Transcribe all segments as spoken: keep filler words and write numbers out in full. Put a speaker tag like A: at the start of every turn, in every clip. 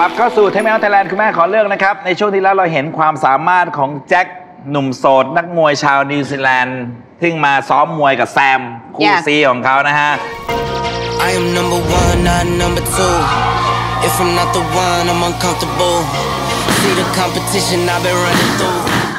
A: ลับเข้าสู่เทมเมลไทยแลนด์คุณแม่ขอเลือกนะครับในช่วงที่แล้วเราเห็นความสามารถของแจ็คหนุ่มโสดนักมวยชาวนิวซีแลนด์ที่มาซ้อมมวยกับแซมคู่ซีของเขานะฮะ
B: I am number one not number two If I'm not the one I'm uncomfortable See the competition I've been running through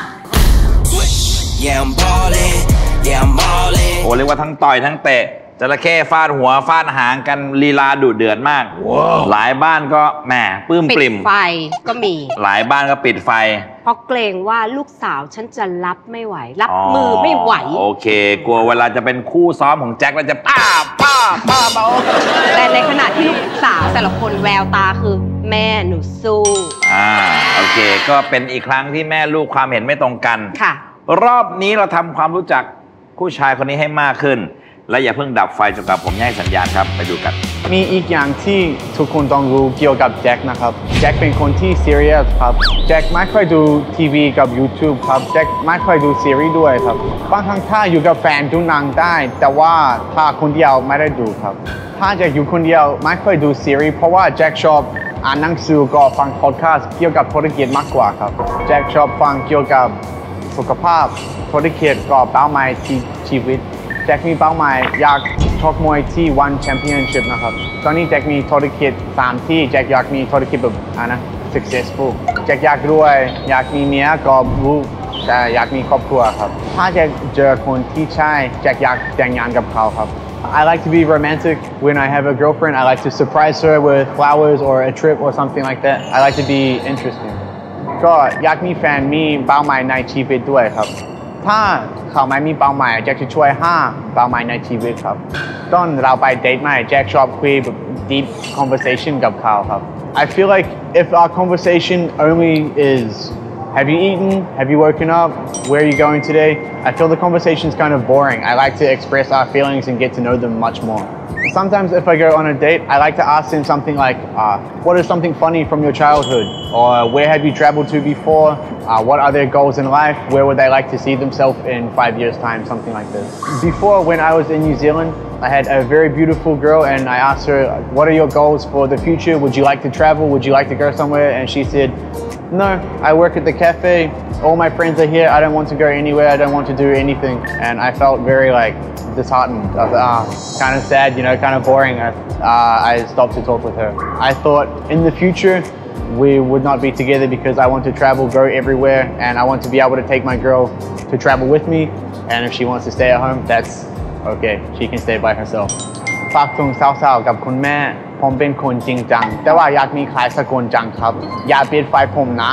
B: Yeah I'm ballin' Yeah I'm ballin'
A: โอ้เรียกว่าทั้งต่อยทั้งเตะจระเข้ฟาดหัวฟาดหางกันลีลาดุเดือดมาก wow. หลายบ้านก็แหมปลื้มปริ่ม
C: ปิดไฟก็มี
A: หลายบ้านก็ปิดไฟ
C: เพราะเกรงว่าลูกสาวฉันจะรับไม่ไหวรับมือไม่ไหว
A: โอเคกลัวเวลาจะเป็นคู่ซ้อมของแจ็คแล้วจะป้าป้าป้าเบา
C: แต่ในขณะที่ลูกสาวแต่ละคนแววตาคือแม่หนูสู้
A: อ่าโอเคก็เป็นอีกครั้งที่แม่ลูกความเห็นไม่ตรงกัน
C: ค่ะ
A: รอบนี้เราทำความรู้จักผู้ชายคนนี้ให้มากขึ้นและอย่าเพิ่งดับไฟจนกว่าผมให้สัญญาณครับไปดูกัน
D: มีอีกอย่างที่ทุกคนต้องรู้เกี่ยวกับแจ็คนะครับแจ็คเป็นคนที่ซีเรียสครับแจ็คไม่ค่อยดูทีวีกับ YouTube ครับแจ็คไม่ค่อยดูซีรีส์ด้วยครับบางครั้งถ้าอยู่กับแฟนดูหนังได้แต่ว่าถ้าคนเดียวไม่ได้ดูครับถ้าแจ็คอยู่คนเดียวไม่ค่อยดูซีรีส์เพราะว่าแจ็คชอบอ่านหนังสือก็ฟังพอดแคสต์เกี่ยวกับธุรกิจมากกว่าครับแจ็คชอบฟังเกี่ยวกับสุขภาพธุรกิจก็เป้าหมายที่ชีวิตแจ็คมีเป้าหมายอยากชกมวยที่ One Championship นะครับตอนนี้แจ็คมีธุรกิจสามที่แจ็คอยากมีธุรกิจแบบอ่ะนะ successful แจ็คอยากรวยอยากมีเมียก็รู้แต่อยากมีครอบครัวครับถ้าแจ็คเจอคนที่ใช่แจ็คอยากแต่งงานกับเขาครับ I like to be romantic when I have a girlfriend I like to surprise her with flowers or a trip or something like that I like to be interesting ก็อยากมีแฟนมีเป้าหมายในชีวิตด้วยครับถ้าเขาไม่มีเป้าหมายแจ็คจะช่วยห้าเป้าหมายในชีวิตครับตอนเราไปเดทใหม่แจ็คชอบคุยแบบ deep conversation กับเขาครับ I feel like if our conversation only is have you eaten have you woken up where are you going today I feel the conversation is kind of boring I like to express our feelings and get to know them much more sometimes if I go on a date I like to ask them something like uh, what is something funny from your childhood or where have you traveled to before uh, what are their goals in life where would they like to see themselves in five years time something like this before when I was in New Zealand I had a very beautiful girl and I asked her what are your goals for the future would you like to travel would you like to go somewhere and she said no I work at the cafe all my friends are here I don't want to go anywhere I don't want to do anything and I felt very like disheartened I was, uh, kind of sad you know kind of boring I, uh, I stopped to talk with her I thought in the future we would not be together because I want to travel go everywhere and I want to be able to take my girl to travel with me and if she wants to stay at home that's okay she can stay by herself ฝากถึงสาวๆกับคุณแม่ผมเป็นคนจริงจังแต่ว่าอยากมีใครสักคนจังครับอย่าปิดไฟผมนะ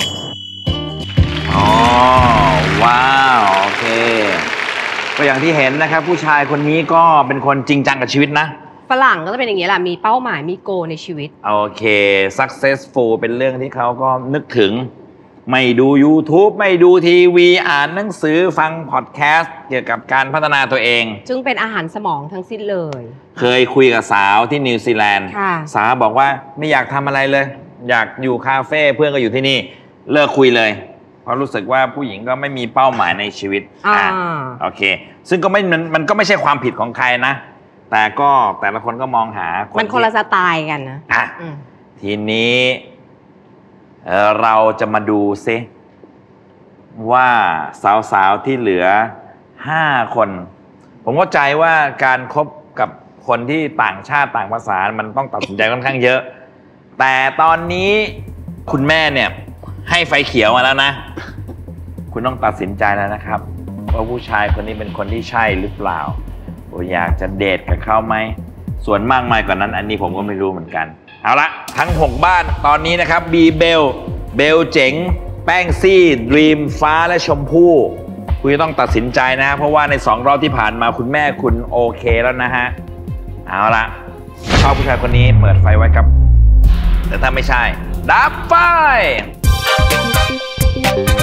A: อ๋อว้าวโอเคก็อย่างที่เห็นนะครับผู้ชายคนนี้ก็เป็นคนจริงจังกับชีวิตนะ
C: ฝรั่งก็จะเป็นอย่างนี้แหละมีเป้าหมายมีโกในชีวิต
A: โอเค successful เป็นเรื่องที่เขาก็นึกถึงไม่ดู YouTube ไม่ดูทีวีอ่านหนังสือฟังพอดแคสต์เกี่ยวกับการพัฒนาตัวเอง
C: จึงเป็นอาหารสมองทั้งสิ้นเลย
A: เคยคุยกับสาวที่นิวซีแลนด์สาวบอกว่าไม่อยากทำอะไรเลยอยากอยู่คาเฟ่เพื่อนก็อยู่ที่นี่เลิกคุยเลยเพราะรู้สึกว่าผู้หญิงก็ไม่มีเป้าหมายในชีวิตอ่าโอเคซึ่งก็ไม่มันมันก็ไม่ใช่ความผิดของใครนะแต่ก็แต่ละคนก็มองหา
C: มันคนละสไตล์กันนะ
A: อ่ะทีนี้เราจะมาดูซิว่าสาวๆที่เหลือห้าคนผมเข้าใจว่าการคบกับคนที่ต่างชาติต่างภาษามันต้องตัดสินใจค่อนข้างเยอะแต่ตอนนี้คุณแม่เนี่ยให้ไฟเขียวมาแล้วนะคุณต้องตัดสินใจแล้วนะครับว่าผู้ชายคนนี้เป็นคนที่ใช่หรือเปล่าอยากจะเดทกับเขาไหมส่วนมากมายกว่านั้นอันนี้ผมก็ไม่รู้เหมือนกันเอาละทั้งหกบ้านตอนนี้นะครับบีเบลเบลเจ๋งแป้งซี่ดรีมฟ้าและชมพู่คุณจะต้องตัดสินใจนะเพราะว่าในสองรอบที่ผ่านมาคุณแม่คุณโอเคแล้วนะฮะเอาละชอบผู้ชายคนนี้เปิดไฟไว้ครับแต่ถ้าไม่ใช่ดับไฟ